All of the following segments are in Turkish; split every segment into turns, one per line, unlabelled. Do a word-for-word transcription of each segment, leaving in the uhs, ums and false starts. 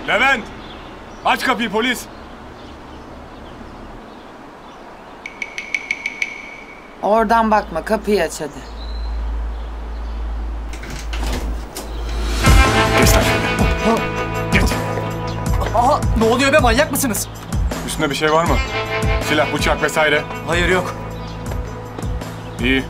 Levent! Aç kapıyı polis!
Oradan bakma, kapıyı aç hadi.
Geç lan şöyle. Geç.
Aha, ne oluyor be, manyak mısınız?
Üstünde bir şey var mı? Silah, bıçak vesaire.
Hayır, yok.
İyi.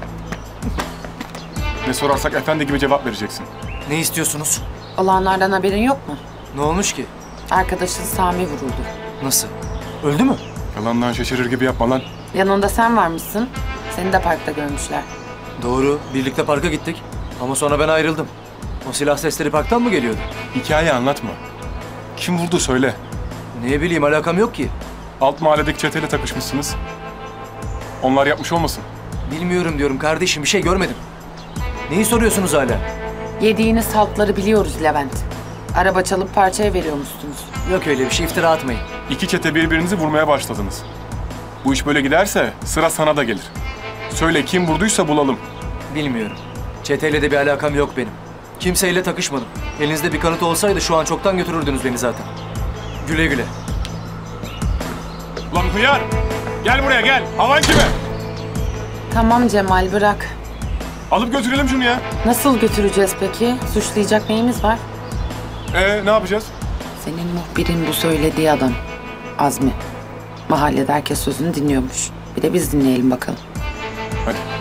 Ne sorarsak efendi gibi cevap vereceksin.
Ne istiyorsunuz?
Olanlardan haberin yok mu?
Ne olmuş ki?
Arkadaşın Sami vuruldu.
Nasıl? Öldü mü?
Yalandan şaşırır gibi yapma lan.
Yanında sen varmışsın. Seni de parkta görmüşler.
Doğru, birlikte parka gittik. Ama sonra ben ayrıldım. O silah sesleri parktan mı geliyordu?
Hikaye anlatma. Kim vurdu söyle.
Ne bileyim, alakam yok ki.
Alt mahalledeki çeteyle takışmışsınız. Onlar yapmış olmasın?
Bilmiyorum diyorum kardeşim, bir şey görmedim. Neyi soruyorsunuz hala?
Yediğiniz haltları biliyoruz Levent. Araba çalıp parçaya veriyormuşsunuz.
Yok öyle bir şey, iftira atmayın.
İki çete birbirinizi vurmaya başladınız. Bu iş böyle giderse sıra sana da gelir. Söyle kim vurduysa bulalım.
Bilmiyorum. Çeteyle de bir alakam yok benim. Kimseyle takışmadım. Elinizde bir kanıt olsaydı şu an çoktan götürürdünüz beni zaten. Güle güle.
Lan hıyar! Gel buraya gel. Havan kime?
Tamam Cemal, bırak.
Alıp götürelim şunu ya.
Nasıl götüreceğiz peki? Suçlayacak neyimiz var?
Ee ne yapacağız?
Senin muhbirin bu söylediği adam. Azmi. Mahallede herkes sözünü dinliyormuş. Bir de biz dinleyelim bakalım.
Hadi.